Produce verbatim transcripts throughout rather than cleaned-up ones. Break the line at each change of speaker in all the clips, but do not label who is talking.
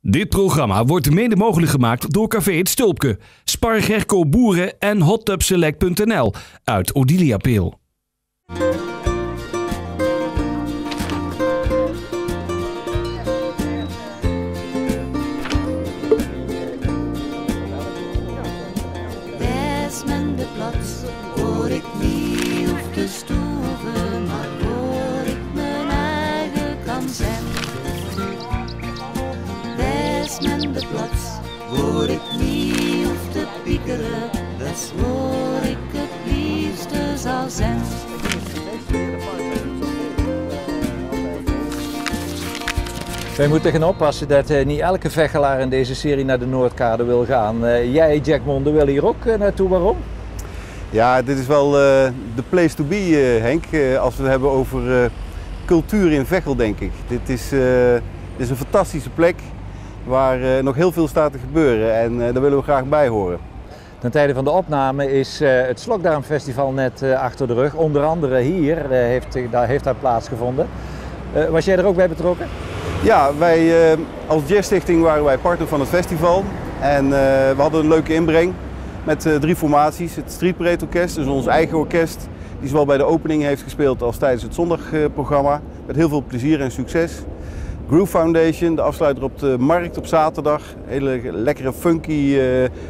Dit programma wordt mede mogelijk gemaakt door Café Het Stulpke, Spar Gerco Boeren en hottubselect punt n l uit Odiliapeel.
De plaats waar ik niet hoef te stoeven, maar waar ik mijn eigen kan zijn. Wijs men de plaats waar ik niet hoef te piekeren, dat is waar ik het liefste zal zijn.
Wij moeten gaan oppassen dat uh, niet elke vechelaar in deze serie naar de Noordkade wil gaan. Uh, jij, Jack Monde, wil hier ook uh, naartoe. Waarom?
Ja, dit is wel uh, de place to be, uh, Henk, uh, als we het hebben over uh, cultuur in Veghel, denk ik. Dit is, uh, dit is een fantastische plek waar uh, nog heel veel staat te gebeuren en uh, daar willen we graag bij horen.
Ten tijde van de opname is uh, het Slokdarmfestival net uh, achter de rug. Onder andere hier uh, heeft, uh, daar heeft dat plaatsgevonden. Uh, was jij er ook bij betrokken?
Ja, wij uh, als Jazzstichting waren wij partner van het festival en uh, we hadden een leuke inbreng met uh, drie formaties. Het Street Parade Orkest, dus ons eigen orkest, die zowel bij de opening heeft gespeeld als tijdens het zondagprogramma. Met heel veel plezier en succes. Groove Foundation, de afsluiter op de markt op zaterdag. Hele lekkere, funky, uh,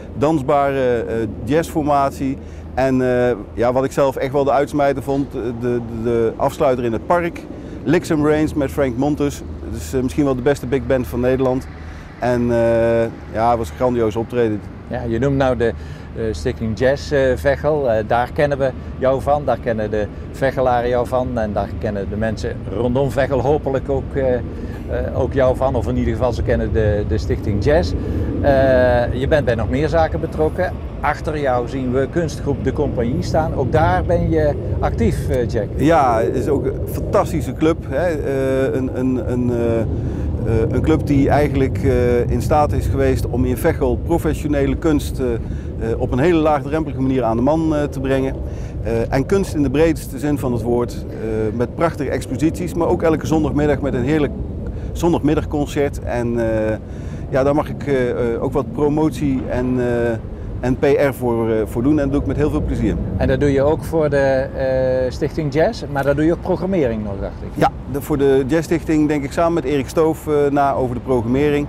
dansbare uh, jazzformatie. En uh, ja, wat ik zelf echt wel de uitsmijter vond, de, de, de afsluiter in het park. Licks and Rains met Frank Montes. Dat is uh, misschien wel de beste big band van Nederland. En uh, ja, het was een grandioos optreden.
Ja, je noemt nou de uh, Stichting Jazz uh, Veghel. Uh, daar kennen we jou van, daar kennen de Vechelaren jou van en daar kennen de mensen rondom Veghel hopelijk ook, uh, uh, ook jou van. Of in ieder geval, ze kennen de, de Stichting Jazz. Uh, je bent bij nog meer zaken betrokken. Achter jou zien we kunstgroep De Compagnie staan. Ook daar ben je actief, uh, Jack.
Ja, het is ook een fantastische club. Hè? Uh, een, een, een, uh, Uh, een club die eigenlijk uh, in staat is geweest om in Veghel professionele kunst uh, uh, op een hele laagdrempelige manier aan de man uh, te brengen. Uh, en kunst in de breedste zin van het woord, uh, met prachtige exposities, maar ook elke zondagmiddag met een heerlijk zondagmiddagconcert. En uh, ja, daar mag ik uh, uh, ook wat promotie en, uh, en P R voor, uh, voor doen en dat doe ik met heel veel plezier.
En dat doe je ook voor de uh, Stichting Jazz, maar daar doe je ook programmering nog, dacht ik.
Ja, de, voor de Jazzstichting denk ik samen met Erik Stoof uh, na over de programmering.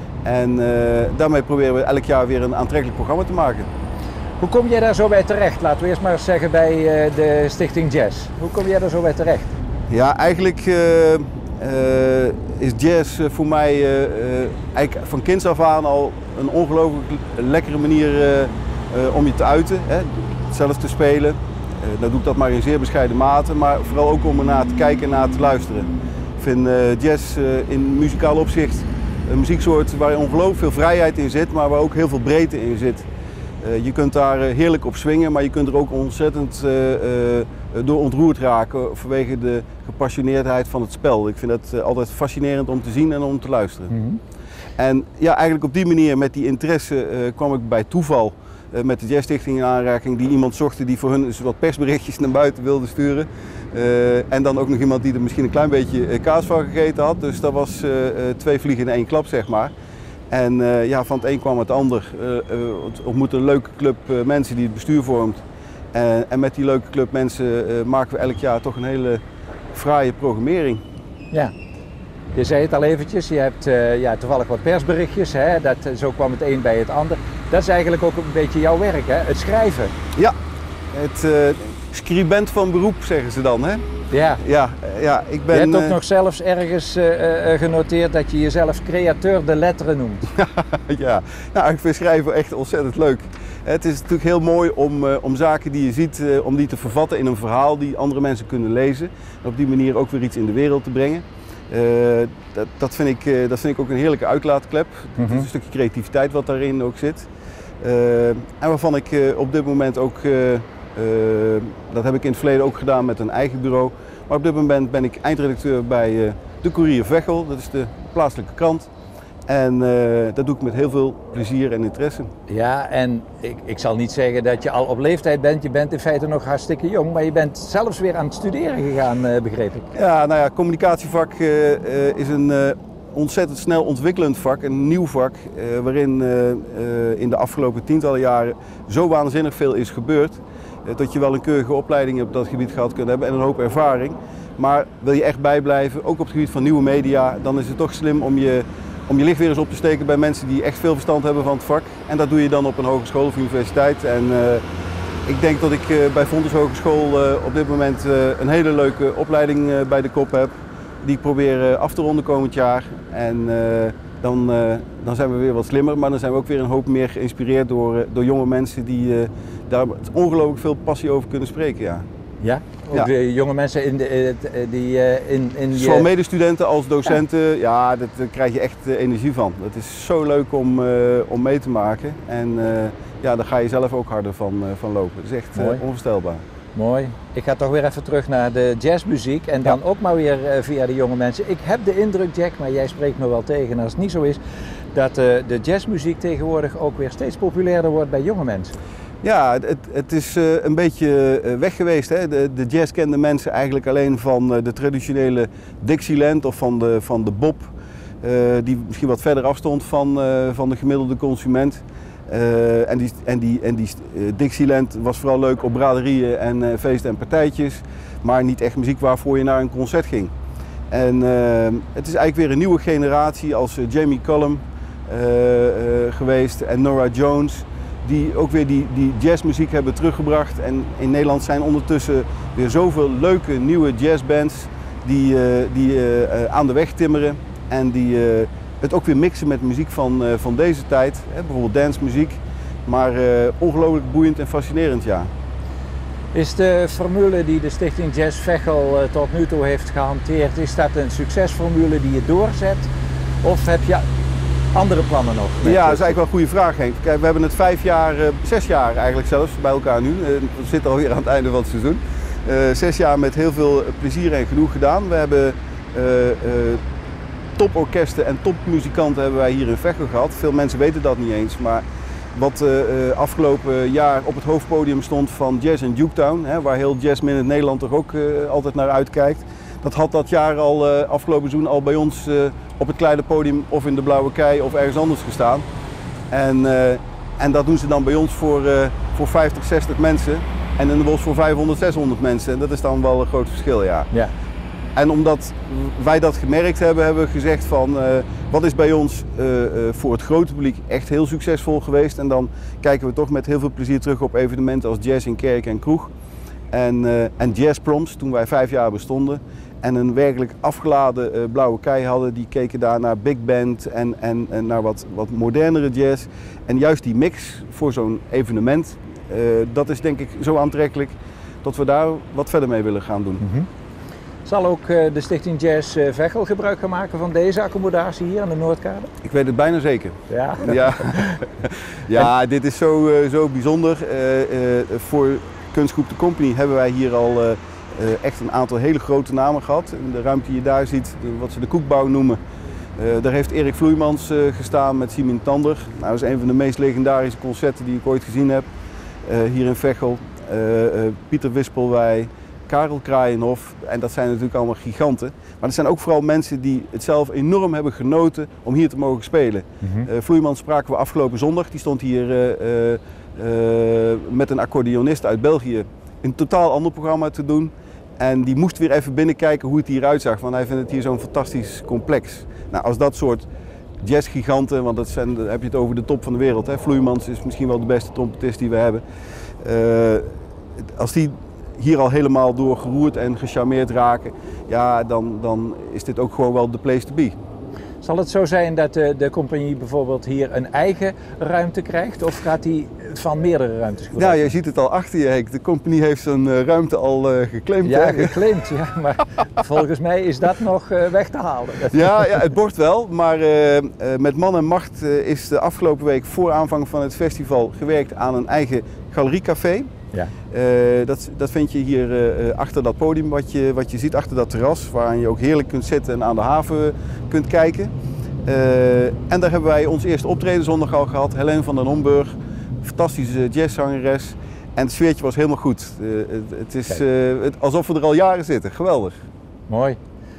En uh, daarmee proberen we elk jaar weer een aantrekkelijk programma te maken.
Hoe kom jij daar zo bij terecht? Laten we eerst maar eens zeggen bij uh, de Stichting Jazz. Hoe kom jij daar zo bij terecht?
Ja, eigenlijk uh, uh, is jazz uh, voor mij uh, uh, eigenlijk van kinds af aan al een ongelooflijk lekkere manier uh, uh, om je te uiten, hè? Zelf te spelen. Uh, nou doe ik dat maar in zeer bescheiden mate, maar vooral ook om er naar te kijken en naar te luisteren. Ik vind uh, jazz uh, in muzikaal opzicht een muzieksoort waar ongelooflijk veel vrijheid in zit, maar waar ook heel veel breedte in zit. Uh, je kunt daar uh, heerlijk op swingen, maar je kunt er ook ontzettend uh, uh, door ontroerd raken vanwege de gepassioneerdheid van het spel. Ik vind dat uh, altijd fascinerend om te zien en om te luisteren. Mm-hmm. En ja, eigenlijk op die manier, met die interesse, uh, kwam ik bij toeval uh, met de Jazzstichting in aanraking, die iemand zochten die voor hun eens wat persberichtjes naar buiten wilde sturen. Uh, en dan ook nog iemand die er misschien een klein beetje uh, kaas van gegeten had. Dus dat was uh, uh, twee vliegen in één klap, zeg maar. En uh, ja, van het een kwam het ander. Uh, uh, het ontmoette een leuke club uh, mensen die het bestuur vormt. Uh, en met die leuke club mensen uh, maken we elk jaar toch een hele fraaie programmering.
Ja, je zei het al eventjes, je hebt uh, ja, toevallig wat persberichtjes, hè? Dat, zo kwam het een bij het ander. Dat is eigenlijk ook een beetje jouw werk, hè? Het schrijven.
Ja, het uh, scribent van beroep zeggen ze dan, hè?
Ja.
Ja, ja, ik ben,
je hebt ook
uh,
nog zelfs ergens uh, uh, genoteerd dat je jezelf createur de letteren noemt.
Ja, nou, ik vind schrijven echt ontzettend leuk. Het is natuurlijk heel mooi om, uh, om zaken die je ziet, uh, om die te vervatten in een verhaal die andere mensen kunnen lezen. En op die manier ook weer iets in de wereld te brengen. Uh, dat, dat, vind ik, uh, dat vind ik ook een heerlijke uitlaatklep. Mm-hmm. Het is een stukje creativiteit wat daarin ook zit. Uh, en waarvan ik uh, op dit moment ook, uh, uh, dat heb ik in het verleden ook gedaan met een eigen bureau. Maar op dit moment ben ik eindredacteur bij uh, de Courier Veghel, dat is de plaatselijke krant. En uh, dat doe ik met heel veel plezier en interesse.
Ja, en ik, ik zal niet zeggen dat je al op leeftijd bent. Je bent in feite nog hartstikke jong, maar je bent zelfs weer aan het studeren gegaan, uh, begreep ik.
Ja, nou ja, communicatievak uh, uh, is een uh, ontzettend snel ontwikkelend vak, een nieuw vak, uh, waarin uh, uh, in de afgelopen tientallen jaren zo waanzinnig veel is gebeurd. Uh, dat je wel een keurige opleiding op dat gebied gehad kunt hebben en een hoop ervaring. Maar wil je echt bijblijven, ook op het gebied van nieuwe media, dan is het toch slim om je, om je licht weer eens op te steken bij mensen die echt veel verstand hebben van het vak. En dat doe je dan op een hogeschool of universiteit. En, uh, ik denk dat ik uh, bij Fontys Hogeschool uh, op dit moment uh, een hele leuke opleiding uh, bij de kop heb. Die ik probeer uh, af te ronden komend jaar. En uh, dan, uh, dan zijn we weer wat slimmer, maar dan zijn we ook weer een hoop meer geïnspireerd door, uh, door jonge mensen die uh, daar ongelooflijk veel passie over kunnen spreken. Ja,
ja? Ook
ja.
De jonge mensen in de, die uh, in, in
Zowel
je...
medestudenten als docenten, ja, ja dat, daar krijg je echt uh, energie van. Het is zo leuk om, uh, om mee te maken. En uh, ja, daar ga je zelf ook harder van, uh, van lopen. Het is echt uh, onvoorstelbaar.
Mooi. Ik ga toch weer even terug naar de jazzmuziek en dan ja. ook maar weer uh, via de jonge mensen. Ik heb de indruk, Jack, maar jij spreekt me wel tegen als het niet zo is, dat uh, de jazzmuziek tegenwoordig ook weer steeds populairder wordt bij jonge mensen.
Ja, het, het is uh, een beetje uh, weg geweest. Hè? De, de jazz kenden mensen eigenlijk alleen van uh, de traditionele Dixieland of van de, van de bop, uh, die misschien wat verder afstond van, uh, van de gemiddelde consument. Uh, en die, en die, en die uh, Dixieland was vooral leuk op braderieën en uh, feesten en partijtjes, maar niet echt muziek waarvoor je naar een concert ging. En uh, het is eigenlijk weer een nieuwe generatie als uh, Jamie Cullum uh, uh, geweest en Norah Jones, die ook weer die, die jazzmuziek hebben teruggebracht. En in Nederland zijn ondertussen weer zoveel leuke nieuwe jazzbands die, uh, die uh, uh, aan de weg timmeren en die uh, het ook weer mixen met muziek van, uh, van deze tijd, hè, bijvoorbeeld dancemuziek, maar uh, ongelooflijk boeiend en fascinerend, ja.
Is de formule die de Stichting Jazz Veghel uh, tot nu toe heeft gehanteerd, is dat een succesformule die je doorzet? Of heb je andere plannen nog?
Ja, dat is eigenlijk wel een goede vraag, Henk. Kijk, we hebben het vijf jaar, uh, zes jaar eigenlijk zelfs bij elkaar nu. Uh, we zitten alweer aan het einde van het seizoen. Uh, zes jaar met heel veel plezier en genoeg gedaan. We hebben uh, uh, toporkesten en topmuzikanten hebben wij hier in Veghel gehad. Veel mensen weten dat niet eens, maar wat uh, afgelopen jaar op het hoofdpodium stond van Jazz in Duketown, hè, waar heel Jazz Minute Nederland toch ook uh, altijd naar uitkijkt. Dat had dat jaar al, uh, afgelopen seizoen al bij ons uh, op het kleine podium of in de Blauwe Kei of ergens anders gestaan. En, uh, en dat doen ze dan bij ons voor, uh, voor vijftig, zestig mensen en in de bos voor vijfhonderd, zeshonderd mensen. En dat is dan wel een groot verschil, ja.
Ja.
En omdat wij dat gemerkt hebben, hebben we gezegd van uh, wat is bij ons uh, uh, voor het grote publiek echt heel succesvol geweest. En dan kijken we toch met heel veel plezier terug op evenementen als Jazz in Kerk en Kroeg. En, uh, en Jazz Proms, toen wij vijf jaar bestonden. En een werkelijk afgeladen uh, Blauwe Kei hadden, die keken daar naar big band en, en, en naar wat, wat modernere jazz. En juist die mix voor zo'n evenement, uh, dat is denk ik zo aantrekkelijk dat we daar wat verder mee willen gaan doen.
Mm-hmm. Zal ook uh, de Stichting Jazz uh, Veghel gebruik gaan maken van deze accommodatie hier aan de Noordkade?
Ik weet het bijna zeker.
Ja,
ja. ja dit is zo, uh, zo bijzonder. Uh, uh, voor Kunstgroep de Company hebben wij hier al uh, uh, echt een aantal hele grote namen gehad. In de ruimte die je daar ziet, de, wat ze de koekbouw noemen. Uh, daar heeft Erik Vloeimans uh, gestaan met Simin Tander. Nou, dat is een van de meest legendarische concerten die ik ooit gezien heb. Uh, hier in Veghel. Uh, uh, Pieter Wispelwij. Karel Kraaienhof, en dat zijn natuurlijk allemaal giganten. Maar er zijn ook vooral mensen die het zelf enorm hebben genoten om hier te mogen spelen. Mm-hmm. uh, Vloeimans spraken we afgelopen zondag, die stond hier uh, uh, uh, met een accordeonist uit België een totaal ander programma te doen. En die moest weer even binnenkijken hoe het hieruit zag, want hij vindt het hier zo'n fantastisch complex. Nou, als dat soort jazzgiganten, want dat zijn, dan heb je het over de top van de wereld. Hè? Vloeimans is misschien wel de beste trompetist die we hebben. Uh, als die hier al helemaal door geroerd en gecharmeerd raken, ja, dan, dan is dit ook gewoon wel de place to be.
Zal het zo zijn dat de, de compagnie bijvoorbeeld hier een eigen ruimte krijgt of gaat die van meerdere ruimtes gebruiken?
Ja, je ziet het al achter je, Henk. De compagnie heeft zijn uh, ruimte al uh, geclaimd.
Ja, geclaimd, ja, maar volgens mij is dat nog uh, weg te halen.
Ja, ja, het bord wel, maar uh, uh, met man en macht uh, is de afgelopen week voor aanvang van het festival gewerkt aan een eigen galeriecafé. Ja. Uh, dat, dat vind je hier uh, achter dat podium wat je, wat je ziet, achter dat terras, waar je ook heerlijk kunt zitten en aan de haven kunt kijken. Uh, en daar hebben wij ons eerste optreden zondag al gehad, Helene van den Homburg, fantastische jazzzangeres. En het sfeertje was helemaal goed. Uh, het, het is uh, het, alsof we er al jaren zitten, geweldig.
Mooi.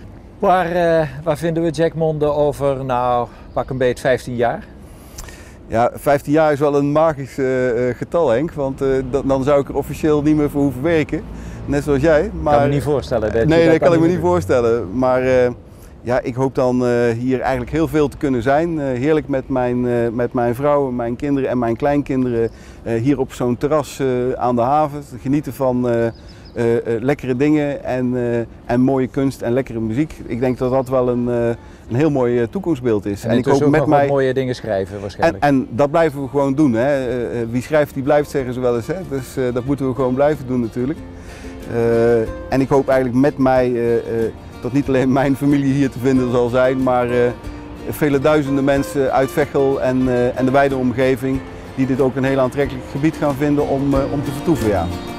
Waar, uh, waar vinden we Jack Monde over, nou, pak een beet vijftien jaar?
Ja, vijftien jaar is wel een magisch uh, getal, Henk, want uh, dat, dan zou ik er officieel niet meer voor hoeven werken. Net zoals jij. Maar...
Ik kan me niet voorstellen. Dat
nee,
dat
dat kan, kan ik me niet
doen.
voorstellen. Maar uh, ja, ik hoop dan uh, hier eigenlijk heel veel te kunnen zijn. Uh, heerlijk met mijn, uh, met mijn vrouw, mijn kinderen en mijn kleinkinderen uh, hier op zo'n terras uh, aan de haven. Genieten van uh, uh, uh, lekkere dingen en, uh, en mooie kunst en lekkere muziek. Ik denk dat dat wel een, uh, een heel mooi uh, toekomstbeeld is.
En,
en
ik hoop
ook met
nog
mij
mooie dingen schrijven waarschijnlijk.
En, en dat blijven we gewoon doen. Hè. Uh, wie schrijft, die blijft, zeggen ze wel eens. Hè. Dus uh, dat moeten we gewoon blijven doen natuurlijk. Uh, en ik hoop eigenlijk met mij uh, uh, dat niet alleen mijn familie hier te vinden zal zijn, maar uh, vele duizenden mensen uit Veghel en, uh, en de wijde omgeving die dit ook een heel aantrekkelijk gebied gaan vinden om, uh, om te vertoeven. Ja.